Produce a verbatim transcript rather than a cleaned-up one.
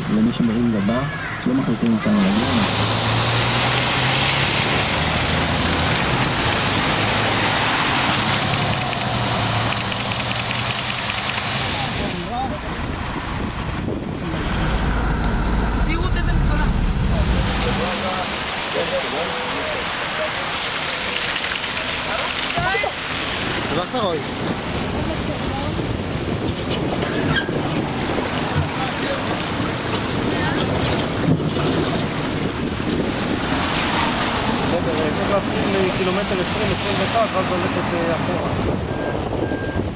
למי שמרים גבה, לא מחליטים אותנו לגמרי. תודה רוי. צריך להתחיל קילומטר עשרים עשרים ואחת ואז ללכת אחורה.